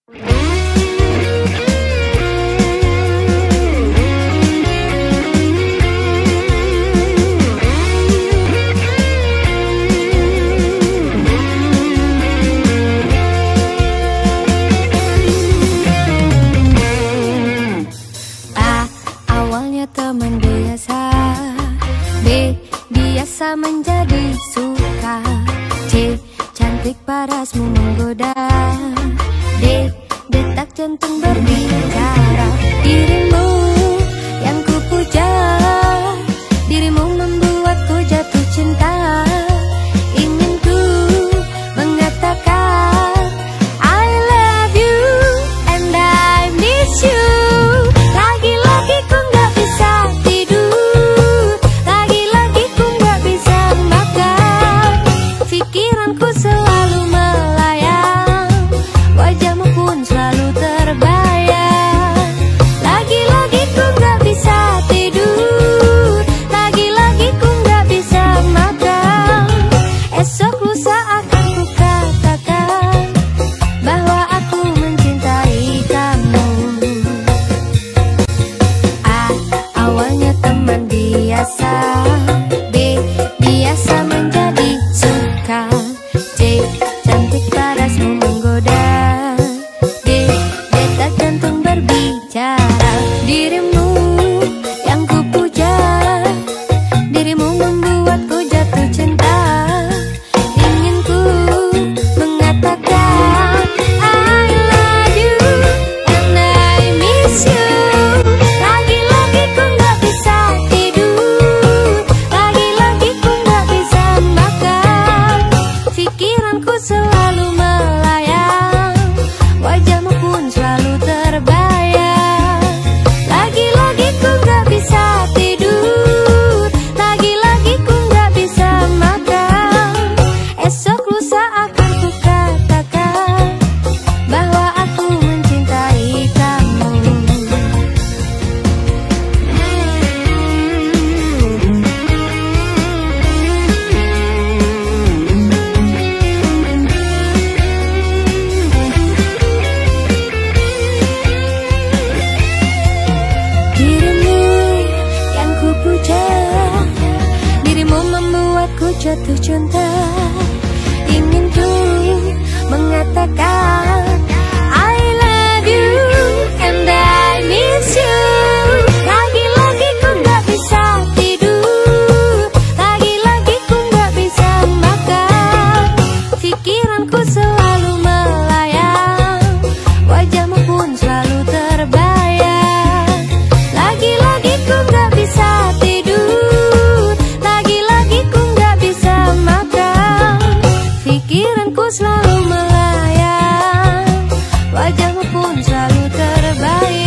Awalnya teman biasa, B biasa menjadi suka, C cantik parasmu menggoda, D detak jantung berbicara. Dirimu yang kupuja, dirimu membuatku jatuh cinta. Ingin ku mengatakan I love you and I miss you. Lagi-lagi ku gak bisa tidur, lagi-lagi ku gak bisa makan. Pikiranku selalu melayang, wajahmu pun selalu terbayang. Lagi-lagi ku gak bisa tidur, lagi-lagi ku gak bisa makan. Esok lusa akan ku katakan bahwa aku mencintai kamu. Awalnya teman biasa, B biasa menjadi suka, C cantik parasmu menggoda, D detak jantung berbicara. Dirimu yang kupuja, dirimu membuatku jatuh cinta. Ingin ku mengatakan I love you and I miss you. Lagi-lagi ku gak bisa tidur, lagi-lagi ku gak bisa makan. Pikiranku selalu melayang, wajahmu pun selalu terbayang. Lagi-lagi ku gak bisa tidur, lagi-lagi ku gak bisa makan. Esok lusa akan ku katakan bahwa aku mencintai kamu. Dirimu yang kupuja, dirimu membuatku jatuh cinta. Ingin ku mengatakan I love you and I miss you. Lagi-lagi ku gak bisa tidur, lagi-lagi ku gak bisa makan. Pikiranku selalu melayang, wajahmu pun selalu terbayang. Lagi-lagi ku gak bisa tidur, lagi-lagi ku gak bisa makan. Pikiranku selalu melayang, wajahmu pun selalu terbayang.